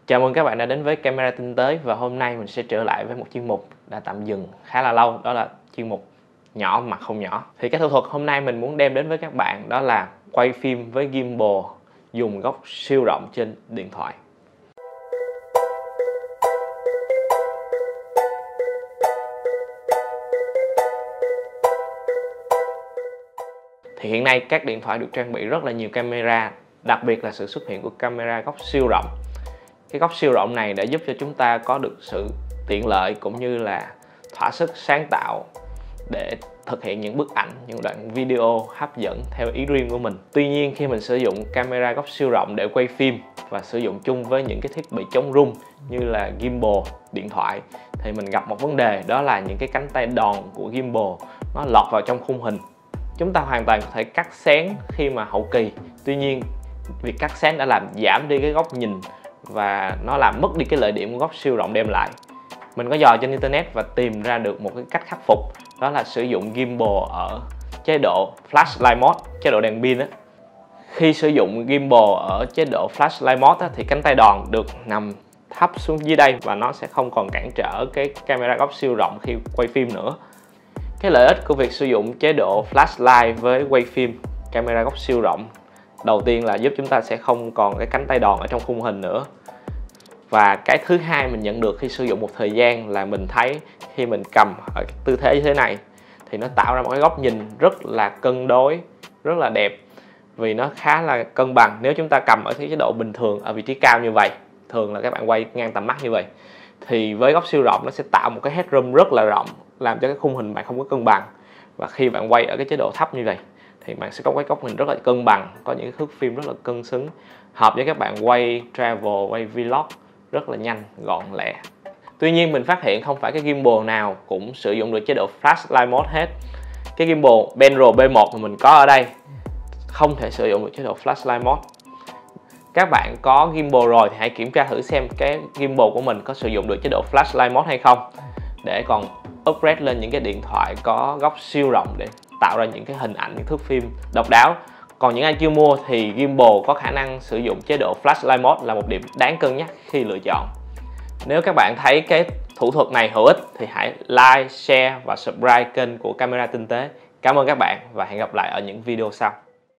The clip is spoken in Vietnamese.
Chào mừng các bạn đã đến với Camera Tinh Tế, và hôm nay mình sẽ trở lại với một chuyên mục đã tạm dừng khá là lâu, đó là chuyên mục nhỏ mà không nhỏ. Thì cái thủ thuật hôm nay mình muốn đem đến với các bạn đó là quay phim với gimbal dùng góc siêu rộng trên điện thoại. Thì hiện nay các điện thoại được trang bị rất là nhiều camera, đặc biệt là sự xuất hiện của camera góc siêu rộng. Cái góc siêu rộng này đã giúp cho chúng ta có được sự tiện lợi cũng như là thỏa sức sáng tạo để thực hiện những bức ảnh, những đoạn video hấp dẫn theo ý riêng của mình. Tuy nhiên, khi mình sử dụng camera góc siêu rộng để quay phim và sử dụng chung với những cái thiết bị chống rung như là gimbal, điện thoại, thì mình gặp một vấn đề, đó là những cái cánh tay đòn của gimbal nó lọt vào trong khung hình. Chúng ta hoàn toàn có thể cắt xén khi mà hậu kỳ, tuy nhiên việc cắt xén đã làm giảm đi cái góc nhìn và nó làm mất đi cái lợi điểm của góc siêu rộng đem lại. Mình có dò trên internet và tìm ra được một cái cách khắc phục, đó là sử dụng gimbal ở chế độ flashlight mode, chế độ đèn pin á. Khi sử dụng gimbal ở chế độ flashlight mode á, thì cánh tay đòn được nằm thấp xuống dưới đây và nó sẽ không còn cản trở cái camera góc siêu rộng khi quay phim nữa. Cái lợi ích của việc sử dụng chế độ flashlight với quay phim camera góc siêu rộng, đầu tiên là giúp chúng ta sẽ không còn cái cánh tay đòn ở trong khung hình nữa. Và cái thứ hai mình nhận được khi sử dụng một thời gian là mình thấy khi mình cầm ở tư thế như thế này thì nó tạo ra một cái góc nhìn rất là cân đối, rất là đẹp, vì nó khá là cân bằng. Nếu chúng ta cầm ở chế độ bình thường ở vị trí cao như vậy, thường là các bạn quay ngang tầm mắt như vậy, thì với góc siêu rộng nó sẽ tạo một cái headroom rất là rộng, làm cho cái khung hình bạn không có cân bằng. Và khi bạn quay ở cái chế độ thấp như vậy thì bạn sẽ có cái góc nhìn rất là cân bằng, có những thước phim rất là cân xứng, hợp với các bạn quay travel, quay vlog rất là nhanh, gọn lẹ. Tuy nhiên mình phát hiện không phải cái gimbal nào cũng sử dụng được chế độ flashlight mode hết. Cái gimbal Benro B1 mà mình có ở đây không thể sử dụng được chế độ flashlight mode. Các bạn có gimbal rồi thì hãy kiểm tra thử xem cái gimbal của mình có sử dụng được chế độ flashlight mode hay không, để còn upgrade lên những cái điện thoại có góc siêu rộng để tạo ra những cái hình ảnh, những thước phim độc đáo. Còn những ai chưa mua thì gimbal có khả năng sử dụng chế độ flashlight mode là một điểm đáng cân nhắc khi lựa chọn. Nếu các bạn thấy cái thủ thuật này hữu ích thì hãy like, share và subscribe kênh của Camera Tinh Tế. Cảm ơn các bạn và hẹn gặp lại ở những video sau.